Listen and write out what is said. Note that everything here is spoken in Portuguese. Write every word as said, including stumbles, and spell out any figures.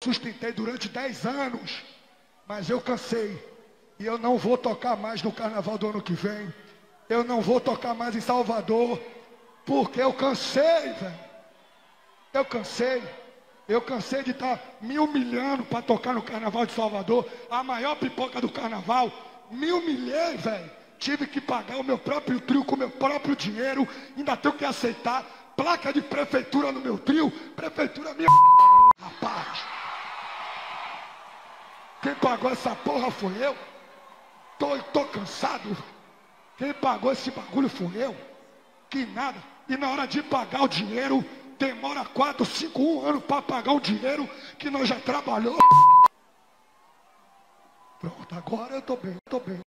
sustentei durante dez anos, mas eu cansei. E eu não vou tocar mais no carnaval do ano que vem. Eu não vou tocar mais em Salvador, porque eu cansei, velho. Eu cansei. Eu cansei de estar me humilhando para tocar no carnaval de Salvador, a maior pipoca do carnaval. Me humilhei, velho. Tive que pagar o meu próprio trio com o meu próprio dinheiro. Ainda tenho que aceitar placa de prefeitura no meu trio. Prefeitura minha, rapaz. Quem pagou essa porra foi eu. Tô, tô cansado. Quem pagou esse bagulho foi eu. Que nada. E na hora de pagar o dinheiro, demora quatro, cinco, um ano para pagar o dinheiro que nós já trabalhou. Pronto, agora eu tô bem, tô bem.